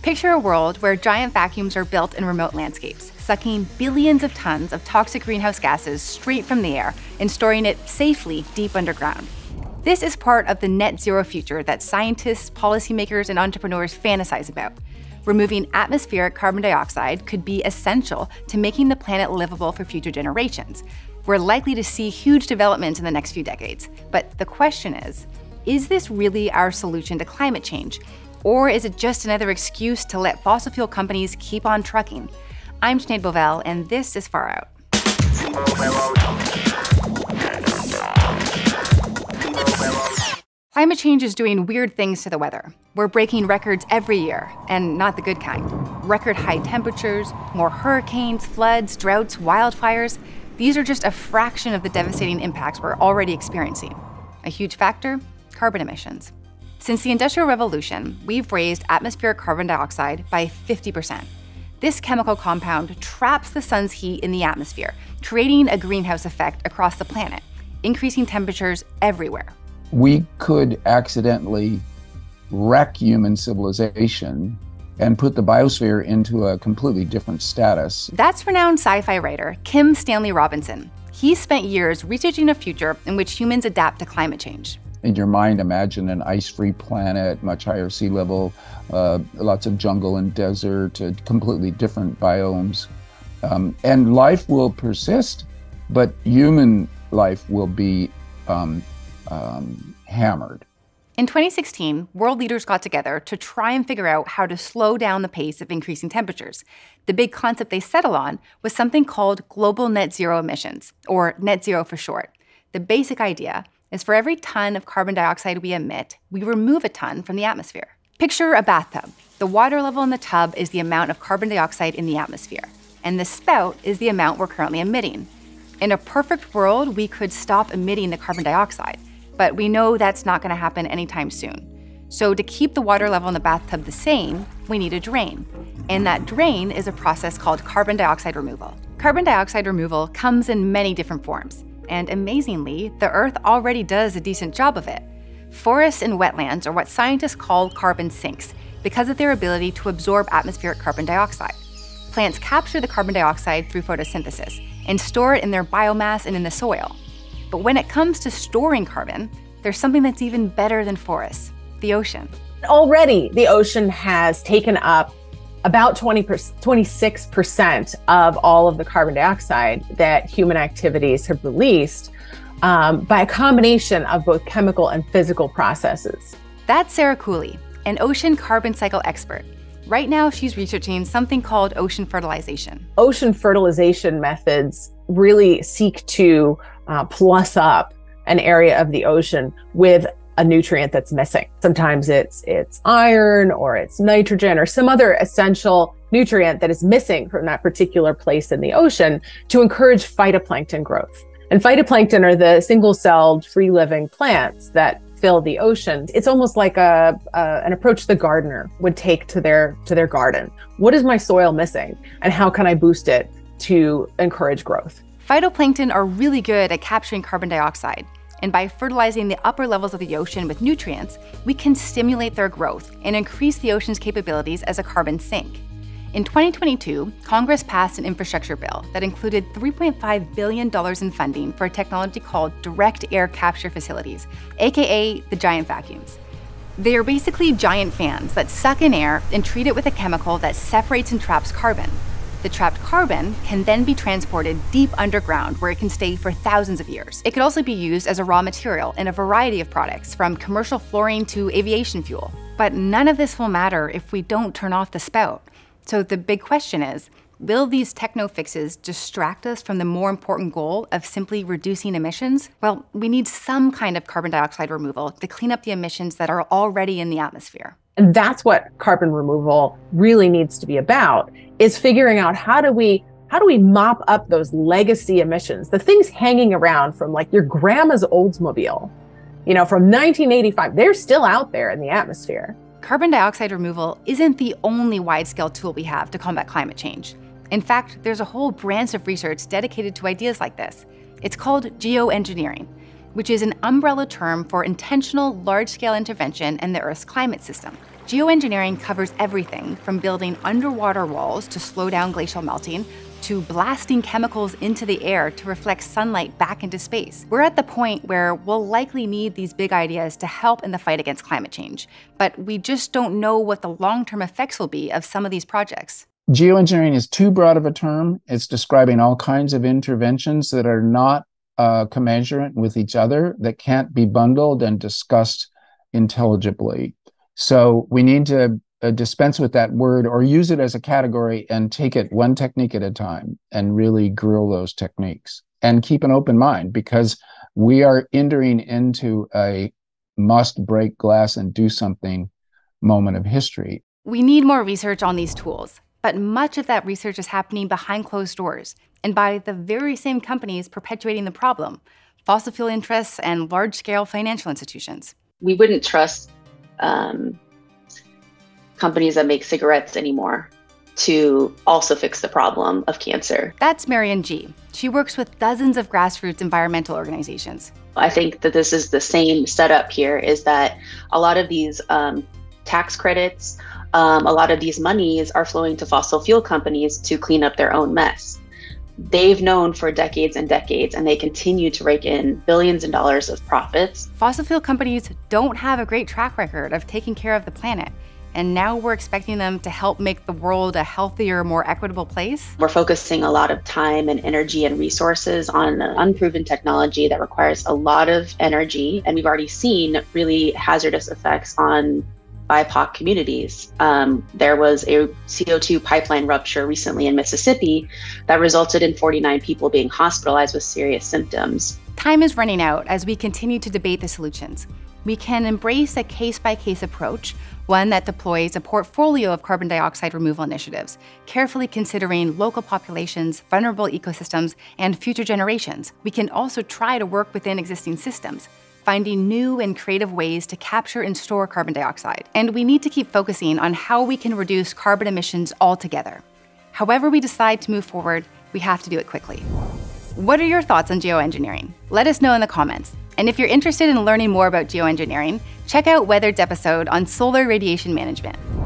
Picture a world where giant vacuums are built in remote landscapes, sucking billions of tons of toxic greenhouse gases straight from the air and storing it safely deep underground. This is part of the net zero future that scientists, policymakers, and entrepreneurs fantasize about. Removing atmospheric carbon dioxide could be essential to making the planet livable for future generations. We're likely to see huge developments in the next few decades. But the question is this really our solution to climate change? Or is it just another excuse to let fossil fuel companies keep on trucking? I'm Sinead Bovell, and this is Far Out. Climate change is doing weird things to the weather. We're breaking records every year, and not the good kind. Record high temperatures, more hurricanes, floods, droughts, wildfires. These are just a fraction of the devastating impacts we're already experiencing. A huge factor? Carbon emissions. Since the Industrial Revolution, we've raised atmospheric carbon dioxide by 50%. This chemical compound traps the sun's heat in the atmosphere, creating a greenhouse effect across the planet, increasing temperatures everywhere. We could accidentally wreck human civilization and put the biosphere into a completely different status. That's renowned sci-fi writer Kim Stanley Robinson. He spent years researching a future in which humans adapt to climate change. In your mind, imagine an ice-free planet, much higher sea level, lots of jungle and desert, completely different biomes. And life will persist, but human life will be hammered. In 2016, world leaders got together to try and figure out how to slow down the pace of increasing temperatures. The big concept they settled on was something called global net zero emissions, or net zero for short. The basic idea is for every ton of carbon dioxide we emit, we remove a ton from the atmosphere. Picture a bathtub. The water level in the tub is the amount of carbon dioxide in the atmosphere, and the spout is the amount we're currently emitting. In a perfect world, we could stop emitting the carbon dioxide, but we know that's not going to happen anytime soon. So to keep the water level in the bathtub the same, we need a drain. And that drain is a process called carbon dioxide removal. Carbon dioxide removal comes in many different forms. And amazingly, the Earth already does a decent job of it. Forests and wetlands are what scientists call carbon sinks because of their ability to absorb atmospheric carbon dioxide. Plants capture the carbon dioxide through photosynthesis and store it in their biomass and in the soil. But when it comes to storing carbon, there's something that's even better than forests: the ocean. Already, the ocean has taken up about 26% of all of the carbon dioxide that human activities have released by a combination of both chemical and physical processes. That's Sarah Cooley, an ocean carbon cycle expert. Right now, she's researching something called ocean fertilization. Ocean fertilization methods really seek to plus up an area of the ocean with a nutrient that's missing. Sometimes it's iron or it's nitrogen or some other essential nutrient that is missing from that particular place in the ocean to encourage phytoplankton growth. And phytoplankton are the single-celled, free-living plants that fill the ocean. It's almost like an approach the gardener would take to their garden. What is my soil missing, and how can I boost it to encourage growth? Phytoplankton are really good at capturing carbon dioxide. And by fertilizing the upper levels of the ocean with nutrients, we can stimulate their growth and increase the ocean's capabilities as a carbon sink. In 2022, Congress passed an infrastructure bill that included $3.5 billion in funding for a technology called direct air capture facilities, aka the giant vacuums. They are basically giant fans that suck in air and treat it with a chemical that separates and traps carbon. The trapped carbon can then be transported deep underground where it can stay for thousands of years. It could also be used as a raw material in a variety of products, from commercial fluorine to aviation fuel. But none of this will matter if we don't turn off the spout. So the big question is, will these techno fixes distract us from the more important goal of simply reducing emissions? Well, we need some kind of carbon dioxide removal to clean up the emissions that are already in the atmosphere. And that's what carbon removal really needs to be about, is figuring out how do we mop up those legacy emissions, the things hanging around from like your grandma's Oldsmobile, from 1985, they're still out there in the atmosphere. Carbon dioxide removal isn't the only wide-scale tool we have to combat climate change. In fact, there's a whole branch of research dedicated to ideas like this. It's called geoengineering, which is an umbrella term for intentional large-scale intervention in the Earth's climate system. Geoengineering covers everything from building underwater walls to slow down glacial melting, to blasting chemicals into the air to reflect sunlight back into space. We're at the point where we'll likely need these big ideas to help in the fight against climate change, but we just don't know what the long-term effects will be of some of these projects. Geoengineering is too broad of a term. It's describing all kinds of interventions that are not commensurate with each other, that can't be bundled and discussed intelligibly. So we need to dispense with that word or use it as a category and take it one technique at a time and really grill those techniques and keep an open mind, because we are entering into a must break glass and do something moment of history. We need more research on these tools, but much of that research is happening behind closed doors and by the very same companies perpetuating the problem: fossil fuel interests and large-scale financial institutions. We wouldn't trust companies that make cigarettes anymore to also fix the problem of cancer. That's Marian G. She works with dozens of grassroots environmental organizations. I think that this is the same setup here, is that a lot of these tax credits, a lot of these monies are flowing to fossil fuel companies to clean up their own mess. They've known for decades and decades, and they continue to rake in billions of dollars of profits. Fossil fuel companies don't have a great track record of taking care of the planet. And now we're expecting them to help make the world a healthier, more equitable place? We're focusing a lot of time and energy and resources on an unproven technology that requires a lot of energy. And we've already seen really hazardous effects on BIPOC communities. There was a CO2 pipeline rupture recently in Mississippi that resulted in 49 people being hospitalized with serious symptoms. Time is running out as we continue to debate the solutions. We can embrace a case-by-case approach, one that deploys a portfolio of carbon dioxide removal initiatives, carefully considering local populations, vulnerable ecosystems, and future generations. We can also try to work within existing systems, finding new and creative ways to capture and store carbon dioxide. And we need to keep focusing on how we can reduce carbon emissions altogether. However we decide to move forward, we have to do it quickly. What are your thoughts on geoengineering? Let us know in the comments. And if you're interested in learning more about geoengineering, check out Weathered's episode on solar radiation management.